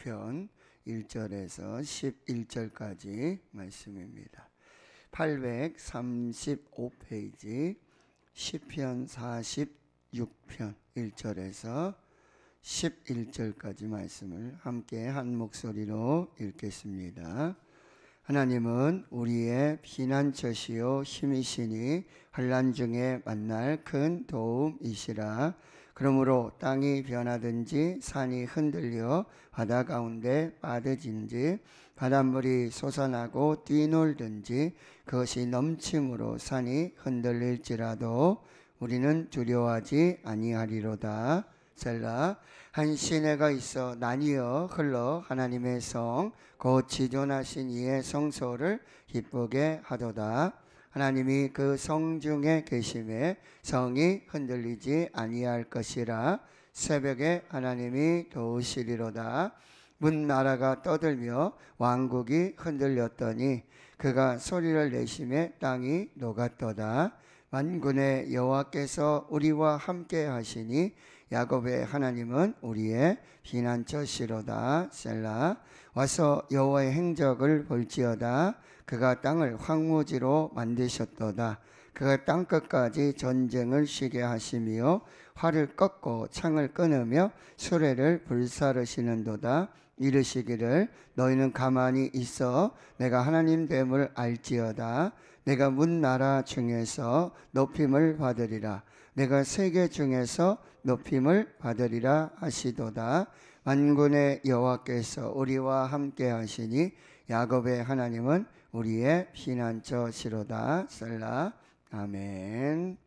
6편 1절에서 11절까지 말씀입니다. 835페이지 시편 46편 1절에서 11절까지 말씀을 함께 한 목소리로 읽겠습니다. 하나님은 우리의 피난처시요 힘이시니 환난 중에 만날 큰 도움이시라. 그러므로 땅이 변하든지 산이 흔들려 바다 가운데 빠져든지 바닷물이 솟아나고 뛰놀든지 그것이 넘침으로 산이 흔들릴지라도 우리는 두려워하지 아니하리로다. 셀라. 한 시내가 있어 나뉘어 흘러 하나님의 성 곧 지존하신 이의 성소를 기쁘게 하도다. 하나님이 그 성 중에 계심에 성이 흔들리지 아니할 것이라. 새벽에 하나님이 도우시리로다. 문 나라가 떠들며 왕국이 흔들렸더니 그가 소리를 내심에 땅이 녹았도다. 만군의 여호와께서 우리와 함께 하시니 야곱의 하나님은 우리의 피난처시로다. 셀라. 와서 여호와의 행적을 볼지어다. 그가 땅을 황무지로 만드셨도다. 그가 땅끝까지 전쟁을 쉬게 하시며 활을 꺾고 창을 끊으며 수레를 불사르시는도다. 이르시기를 너희는 가만히 있어 내가 하나님 됨을 알지어다. 내가 문 나라 중에서 높임을 받으리라. 내가 세계 중에서 높임을 받으리라 하시도다. 만군의 여호와께서 우리와 함께 하시니 야곱의 하나님은 우리의 피난처시로다. 셀라. 아멘.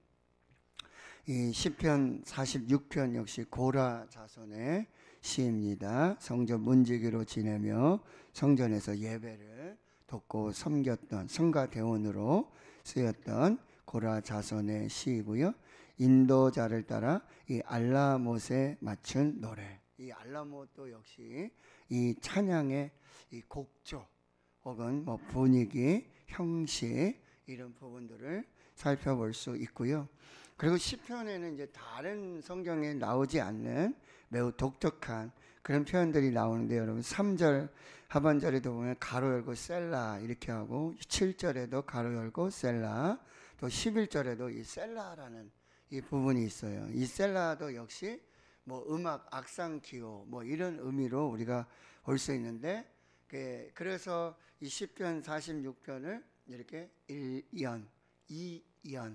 이 시편 46편 역시 고라 자손의 시입니다. 성전 문지기로 지내며 성전에서 예배를 돕고 섬겼던 성가대원으로 쓰였던 고라 자손의 시이고요. 인도자를 따라 이 알라못에 맞춘 노래. 이 알라못도 역시 이 찬양의 이 곡조 혹은 뭐 분위기, 형식 이런 부분들을 살펴볼 수 있고요. 그리고 시편에는 이제 다른 성경에 나오지 않는 매우 독특한 그런 표현들이 나오는데, 여러분 3절 하반절에도 보면 가로 열고 셀라 이렇게 하고 7절에도 가로 열고 셀라, 또 11절에도 이 셀라라는 이 부분이 있어요. 이 셀라도 역시 뭐 음악, 악상 기호 뭐 이런 의미로 우리가 볼 수 있는데, 그래서 이 시편 46편을 이렇게 1연, 2연,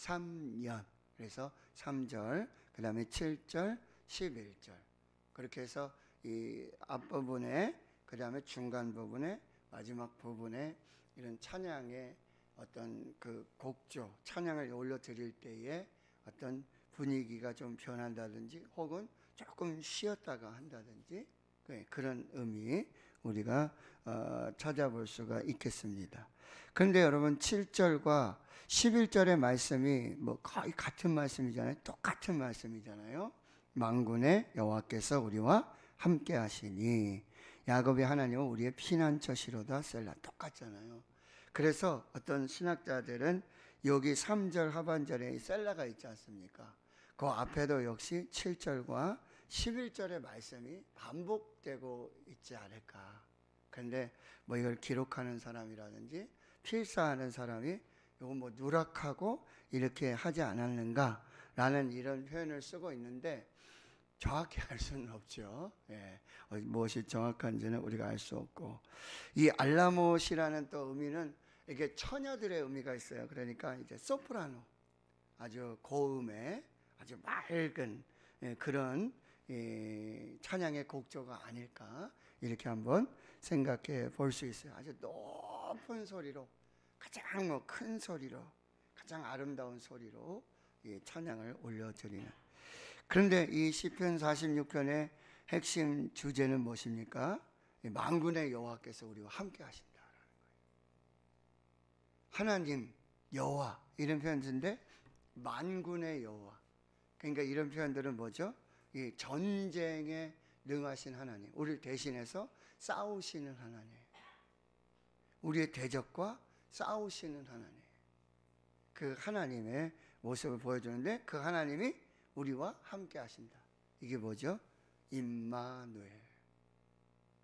3연, 그래서 3절, 그 다음에 7절, 11절 그렇게 해서 이 앞부분에, 그 다음에 중간 부분에, 마지막 부분에 이런 찬양의 어떤 그 곡조, 찬양을 올려드릴 때에 어떤 분위기가 좀 변한다든지 혹은 조금 쉬었다가 한다든지 그런 의미 우리가 찾아볼 수가 있겠습니다. 그런데 여러분 7절과 11절의 말씀이 뭐 거의 같은 말씀이잖아요. 똑같은 말씀이잖아요. 만군의 여호와께서 우리와 함께 하시니 야곱의 하나님은 우리의 피난처시로다. 셀라. 똑같잖아요. 그래서 어떤 신학자들은 여기 3절 하반절에 셀라가 있지 않습니까? 그 앞에도 역시 7절과 11절의 말씀이 반복되고 있지 않을까. 그런데 뭐 이걸 기록하는 사람이라든지 필사하는 사람이 이거 뭐 누락하고 이렇게 하지 않았는가 라는 이런 표현을 쓰고 있는데, 정확히 알 수는 없죠. 무엇이 정확한지는 우리가 알 수 없고, 이 알라못이라는 또 의미는 이게 처녀들의 의미가 있어요. 그러니까 이제 소프라노, 아주 고음의 아주 맑은 그런 찬양의 곡조가 아닐까 이렇게 한번 생각해 볼 수 있어요. 아주 높은 소리로, 가장 뭐 큰 소리로, 가장 아름다운 소리로 이 찬양을 올려드리는. 그런데 이 시편 46편의 핵심 주제는 무엇입니까? 만군의 여호와께서 우리와 함께 하신다라는 거예요. 하나님, 여호와 이런 표현인데 만군의 여호와, 그러니까 이런 표현들은 뭐죠? 이 전쟁에 능하신 하나님, 우리를 대신해서 싸우시는 하나님, 우리의 대적과 싸우시는 하나님, 그 하나님의 모습을 보여주는데 그 하나님이 우리와 함께 하신다. 이게 뭐죠? 임마누엘.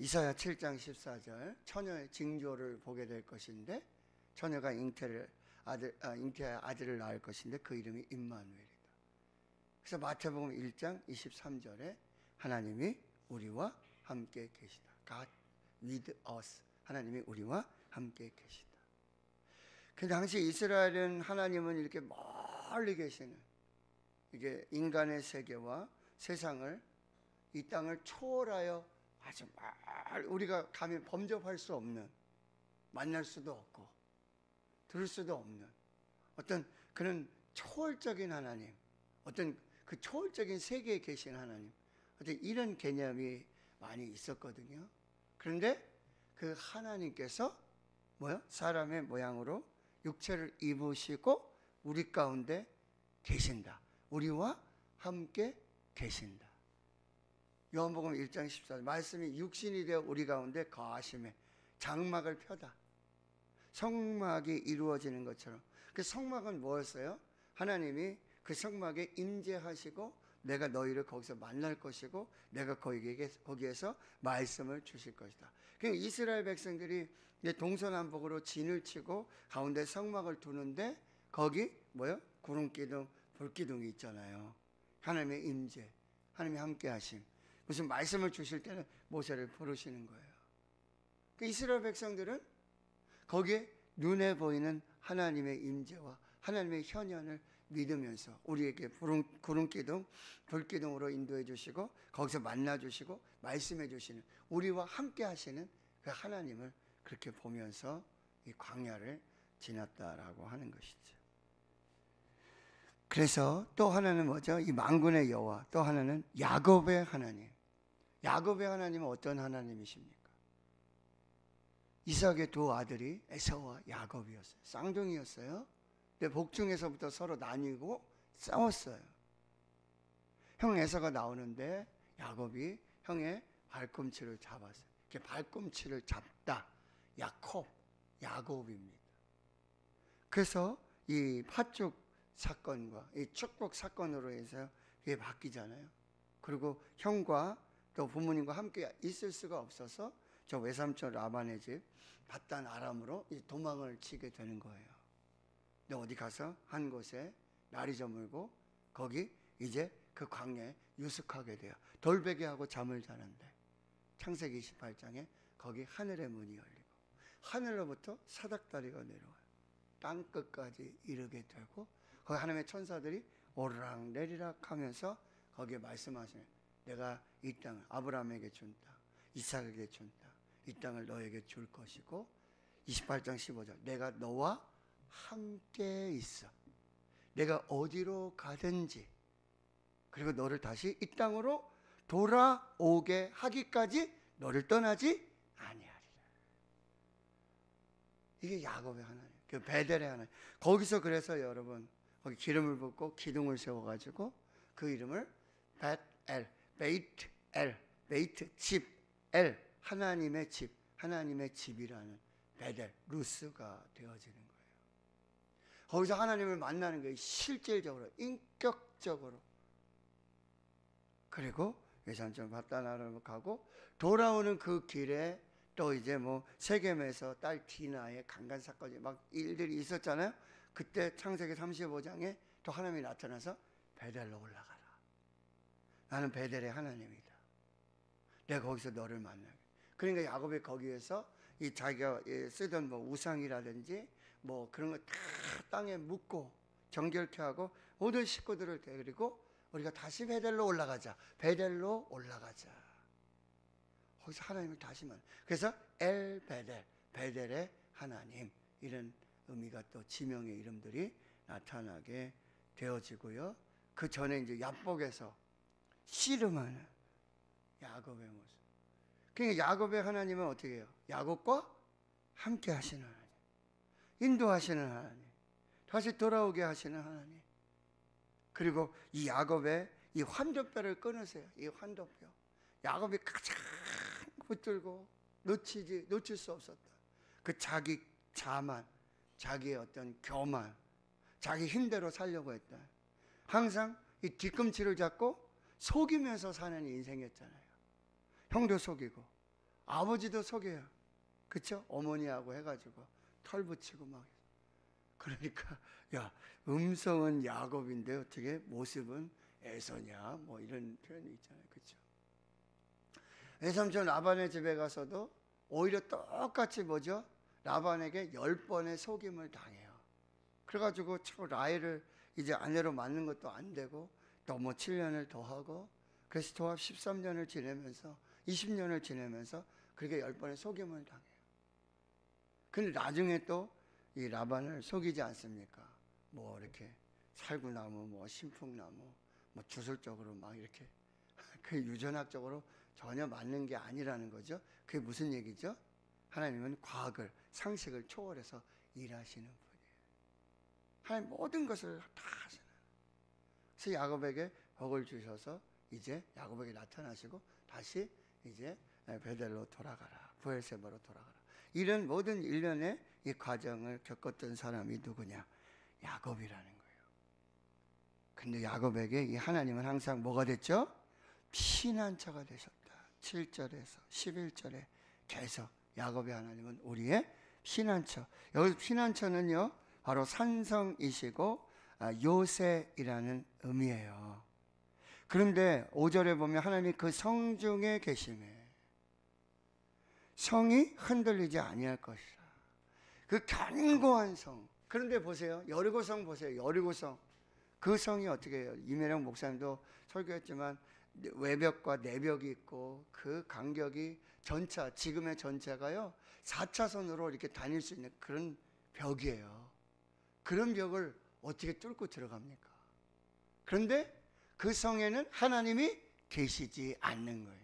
이사야 7장 14절 처녀의 징조를 보게 될 것인데 처녀가 잉태의 아들을 낳을 것인데 그 이름이 임마누엘이다. 그래서 마태복음 1장 23절에 하나님이 우리와 함께 계시다. God with us. 하나님이 우리와 함께 계시다. 그 당시 이스라엘은 하나님은 이렇게 멀리 계시는 이게 인간의 세계와 세상을 이 땅을 초월하여 아주 우리가 감히 범접할 수 없는 만날 수도 없고 들을 수도 없는 어떤 그런 초월적인 하나님, 어떤 그 초월적인 세계에 계신 하나님, 어떤 이런 개념이 많이 있었거든요. 그런데 그 하나님께서 사람의 모양으로 육체를 입으시고 우리 가운데 계신다. 우리와 함께 계신다. 요한복음 1장 14절 말씀이 육신이 되어 우리 가운데 거하심에 장막을 펴다. 성막이 이루어지는 것처럼. 그 성막은 뭐였어요? 하나님이 그 성막에 임재하시고 내가 너희를 거기서 만날 것이고 내가 거기에서 말씀을 주실 것이다. 그러니까 이스라엘 백성들이 동서남북으로 진을 치고 가운데 성막을 두는데 거기 구름기둥, 불기둥이 있잖아요. 하나님의 임재, 하나님이 함께 하심. 무슨 말씀을 주실 때는 모세를 부르시는 거예요. 그 이스라엘 백성들은 거기에 눈에 보이는 하나님의 임재와 하나님의 현현을 믿으면서 우리에게 구름기둥, 불기둥으로 인도해 주시고 거기서 만나 주시고 말씀해 주시는 우리와 함께 하시는 그 하나님을 그렇게 보면서 이 광야를 지났다라고 하는 것이죠. 그래서 또 하나는 뭐죠? 이 만군의 여호와, 또 하나는 야곱의 하나님. 야곱의 하나님은 어떤 하나님이십니까? 이삭의 두 아들이 에사우와 야곱이었어요. 쌍둥이였어요. 근데 복중에서부터 서로 나뉘고 싸웠어요. 형 에사가 나오는데 야곱이 형의 발꿈치를 잡았어요. 이렇게 발꿈치를 잡다. 야곱입니다. 그래서 이 팥죽 사건과 이 축복 사건으로 해서 이게 바뀌잖아요. 그리고 형과 또 부모님과 함께 있을 수가 없어서 저 외삼촌 라반의 집 밧단 아람으로 도망을 치게 되는 거예요. 근데 어디 가서 한 곳에 날이 저물고 거기 이제 그 광야에 유숙하게 돼요. 돌베개하고 잠을 자는데 창세기 28장에 거기 하늘의 문이 열리고 하늘로부터 사닥다리가 내려와요. 땅 끝까지 이르게 되고 거기 하나님의 천사들이 오르락 내리락 하면서 거기에 말씀하시는 내가 이 땅을 아브라함에게 준 땅, 이삭에게 준 땅, 이 땅을 너에게 줄 것이고 28장 15절 내가 너와 함께 있어. 내가 어디로 가든지 그리고 너를 다시 이 땅으로 돌아오게 하기까지 너를 떠나지 아니하리라. 이게 야곱의 하나님, 그 베델의 하나님. 거기서 그래서 여러분 거기 기름을 붓고 기둥을 세워가지고 그 이름을 베이트 집, 엘 하나님의 집, 하나님의 집이라는 베델 루스가 되어지는 거예요. 거기서 하나님을 만나는 거예요. 실질적으로, 인격적으로. 그리고 외삼촌 밧단아람을 가고 돌아오는 그 길에 또 이제 세겜에서 딸 디나의 강간 사건이 막 일들이 있었잖아요. 그때 창세기 35장에 또 하나님이 나타나서 베델로 올라가라. 나는 베델의 하나님이다. 내가 거기서 너를 만나게. 그러니까 야곱이 거기에서 이 자기가 쓰던 우상이라든지 그런 거 다 땅에 묻고 정결케 하고 모든 식구들을 데리고 우리가 다시 베델로 올라가자. 베델로 올라가자. 거기서 하나님을 다시 만나. 그래서 엘 베델, 베델의 하나님 이런 의미가 또 지명의 이름들이 나타나게 되어지고요. 그 전에 이제 야복에서 씨름하는 야곱의 모습. 그러니까 야곱의 하나님은 어떻게 해요? 야곱과 함께 하시는 하나님, 인도하시는 하나님, 다시 돌아오게 하시는 하나님. 그리고 이 야곱의 이 환도뼈를 끊으세요. 이 환도뼈. 야곱이 가장 붙들고 놓칠 수 없었다. 그 자기 자만, 자기의 어떤 교만, 자기 힘대로 살려고 했다. 항상 이 뒤꿈치를 잡고 속이면서 사는 인생이었잖아요. 형도 속이고 아버지도 속여요. 그쵸? 어머니하고 해가지고 털 붙이고 막. 그러니까 야, 음성은 야곱인데 어떻게 모습은 에서냐, 뭐 이런 표현이 있잖아요. 그쵸? 외삼촌 라반의 집에 가서도 오히려 똑같이 뭐죠? 라반에게 10번의 속임을 당해요. 그래가지고 라헬을 이제 아내로 맞는 것도 안 되고 또 뭐 7년을 더 하고, 그래서 도합 13년을 지내면서 20년을 지내면서 그렇게 10번의 속임을 당해요. 근데 나중에 또 이 라반을 속이지 않습니까? 뭐 이렇게 살구나무, 뭐 신풍나무, 뭐 주술적으로 막 이렇게 그 유전학적으로 전혀 맞는 게 아니라는 거죠. 그게 무슨 얘기죠? 하나님은 과학을, 상식을 초월해서 일하시는 분이에요. 하나님 모든 것을 다 하시는. 그래서 야곱에게 복을 주셔서 이제 야곱에게 나타나시고 다시 이제 베델로 돌아가라, 브엘세바로 돌아가라. 이런 모든 일련의 이 과정을 겪었던 사람이 누구냐? 야곱이라는 거예요. 근데 야곱에게 이 하나님은 항상 뭐가 됐죠? 피난처가 되셨다. 7절에서 11절에 계속 야곱의 하나님은 우리의 피난처. 여기 피난처는요, 바로 산성이시고 요새이라는 의미예요. 그런데 5절에 보면 하나님이 그 성 중에 계시매 성이 흔들리지 아니할 것이라. 그 견고한 성. 그런데 보세요, 여리고성 보세요. 여리고성, 그 성이 어떻게 해요? 이매령 목사님도 설교했지만 외벽과 내벽이 있고 그 간격이 전차, 지금의 전차가요 4차선으로 이렇게 다닐 수 있는 그런 벽이에요. 그런 벽을 어떻게 뚫고 들어갑니까? 그런데 그 성에는 하나님이 계시지 않는 거예요.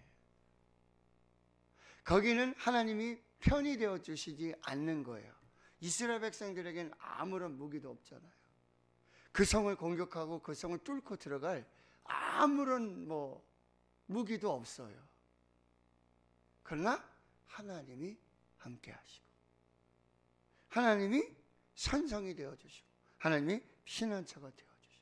거기는 하나님이 편이 되어 주시지 않는 거예요. 이스라엘 백성들에게는 아무런 무기도 없잖아요. 그 성을 공격하고 그 성을 뚫고 들어갈 아무런 무기도 없어요. 그러나 하나님이 함께 하시고, 하나님이 산성이 되어 주시고, 하나님이 피난처가 되어 주시고,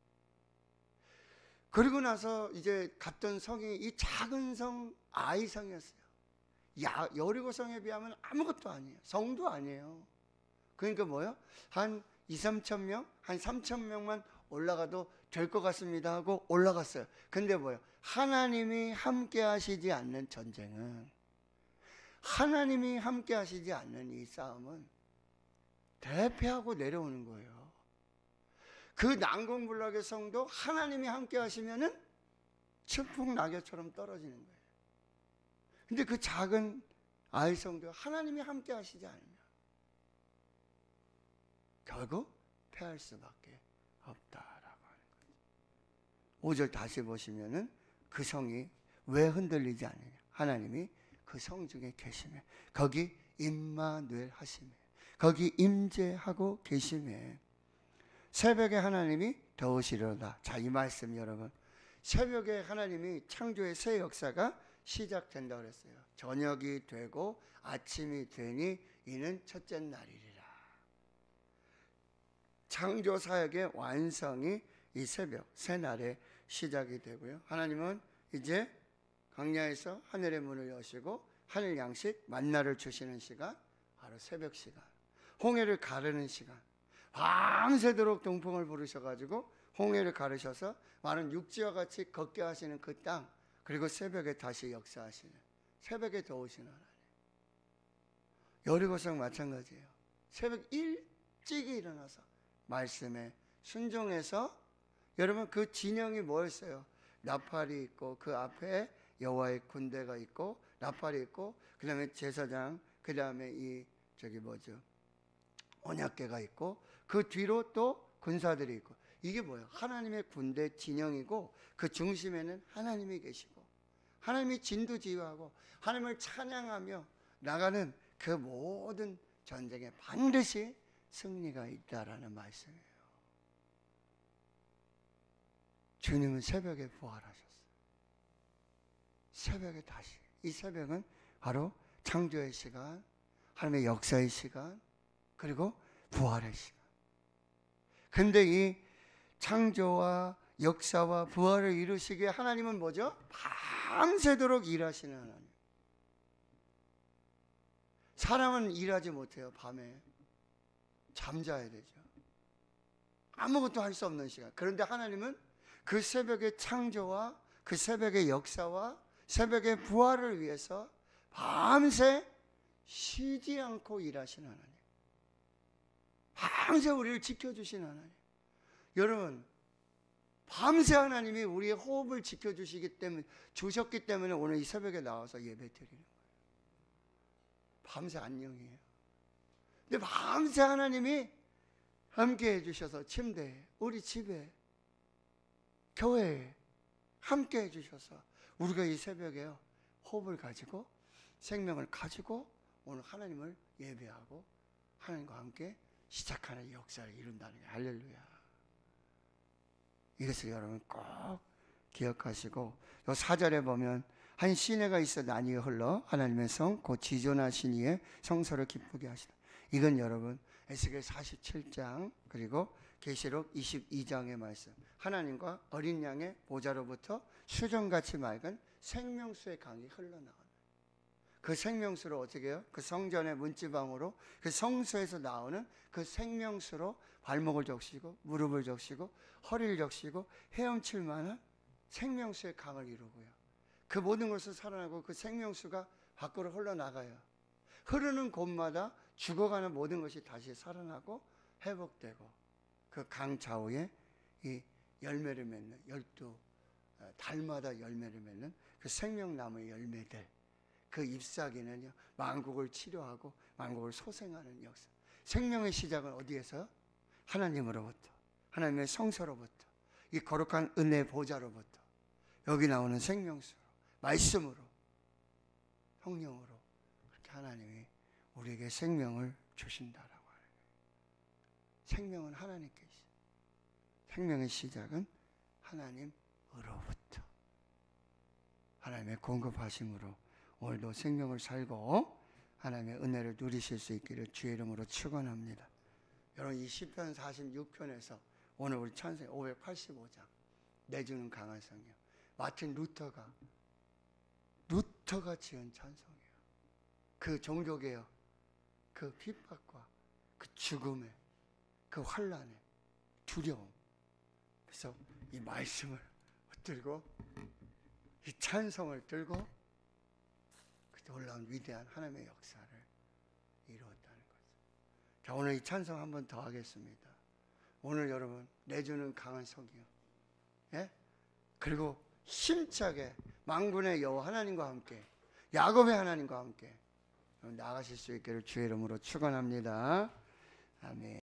그리고 나서 이제 갔던 성이 이 작은 성 아이성이었어요. 여리고성에 비하면 아무것도 아니에요. 성도 아니에요. 그러니까 뭐요? 한 2, 3천 명, 한 3천 명만 올라가도 될 것 같습니다 하고 올라갔어요. 근데 뭐요? 하나님이 함께 하시지 않는 전쟁은, 하나님이 함께 하시지 않는 이 싸움은 대패하고 내려오는 거예요. 그 난공불락의 성도 하나님이 함께 하시면은 측풍낙엽처럼 떨어지는 거예요. 근데 그 작은 아이성도 하나님이 함께 하시지 않으면 결국 패할 수밖에 없다라고 하는 거죠. 5절 다시 보시면은 그 성이 왜 흔들리지 않느냐? 하나님이 그 성 중에 계시매, 거기 임마누엘 하시매, 거기 임재하고 계시매, 새벽에 하나님이 더우시려다. 자, 이 말씀 여러분, 새벽에 하나님이 창조의 새 역사가 시작된다 그랬어요. 저녁이 되고 아침이 되니 이는 첫째 날이리라. 창조 사역의 완성이 이 새벽 새날에 시작이 되고요. 하나님은 이제 광야에서 하늘의 문을 여시고 하늘 양식 만나를 주시는 시간, 바로 새벽 시간, 홍해를 가르는 시간, 밤새도록 동풍을 부르셔가지고 홍해를 가르셔서 많은 육지와 같이 걷게 하시는 그 땅, 그리고 새벽에 다시 역사하시는, 새벽에 더우신 하나님. 여리고성 마찬가지예요. 새벽 일찍이 일어나서 말씀에 순종해서, 여러분 그 진영이 뭐였어요? 나팔이 있고 그 앞에 여호와의 군대가 있고 나팔이 있고, 그 다음에 제사장, 그 다음에 언약궤가 있고, 그 뒤로 또 군사들이 있고, 이게 뭐예요? 하나님의 군대 진영이고, 그 중심에는 하나님이 계시고 하나님이 진두지휘하고 하나님을 찬양하며 나가는 그 모든 전쟁에 반드시 승리가 있다라는 말씀이에요. 주님은 새벽에 부활하셨어요. 새벽에 다시. 이 새벽은 바로 창조의 시간, 하나님의 역사의 시간, 그리고 부활의 시간. 근데 이 창조와 역사와 부활을 이루시기에 하나님은 뭐죠? 밤새도록 일하시는 하나님. 사람은 일하지 못해요. 밤에 잠자야 되죠. 아무것도 할 수 없는 시간. 그런데 하나님은 그 새벽의 창조와 그 새벽의 역사와 새벽의 부활을 위해서 밤새 쉬지 않고 일하신 하나님, 밤새 우리를 지켜주신 하나님. 여러분, 밤새 하나님이 우리의 호흡을 지켜주시기 때문에, 주셨기 때문에 오늘 이 새벽에 나와서 예배 드리는 거예요. 밤새 안녕이에요. 근데 밤새 하나님이 함께 해주셔서 침대에, 우리 집에, 교회에 함께 해주셔서 우리가 이 새벽에요, 호흡을 가지고 생명을 가지고 오늘 하나님을 예배하고 하나님과 함께 시작하는 역사를 이룬다는 게 할렐루야. 이것을 여러분 꼭 기억하시고, 요 4절에 보면 한 시내가 있어 나뉘어 흘러 하나님의 성 곧 지존하신 이의 성소를 기쁘게 하시다. 이건 여러분 에스겔 47장 그리고 계시록 22장의 말씀, 하나님과 어린 양의 보좌로부터 수정같이 맑은 생명수의 강이 흘러나가는, 그 생명수로 어떻게 해요? 그 성전의 문지방으로 그 성소에서 나오는 그 생명수로 발목을 적시고 무릎을 적시고 허리를 적시고 헤엄칠 만한 생명수의 강을 이루고요, 그 모든 것을 살아나고 그 생명수가 밖으로 흘러나가요. 흐르는 곳마다 죽어가는 모든 것이 다시 살아나고 회복되고, 그 강 좌우에 이 열매를 맺는 12달마다 열매를 맺는 그 생명나무의 열매들, 그 잎사귀는요 만국을 치료하고 만국을 소생하는 역사. 생명의 시작은 어디에서? 하나님으로부터, 하나님의 성소로부터, 이 거룩한 은혜 보좌로부터, 여기 나오는 생명수로, 말씀으로, 성령으로, 그렇게 하나님이 우리에게 생명을 주신다라고 하는 거예요. 생명은 하나님께 있어요. 생명의 시작은 하나님으로부터, 하나님의 공급하심으로 오늘도 생명을 살고 하나님의 은혜를 누리실 수 있기를 주의 이름으로 축원합니다. 여러분, 이 시편 46편에서 오늘 우리 찬송 585장 내주는 강한 성령, 마틴 루터가 지은 찬송이에요. 그 종교개혁, 그 핍박과 그 죽음의 그 환난의 두려움, 그래서 이 말씀을 들고 이 찬송을 들고 그 놀라운 위대한 하나님의 역사를 이루었다는 거죠. 자, 오늘 이 찬송 한 번 더 하겠습니다. 오늘 여러분 내주는 강한 성령, 예? 그리고 힘차게 만군의 여호와 하나님과 함께, 야곱의 하나님과 함께 나가실 수 있기를 주의 이름으로 축원합니다. 아멘.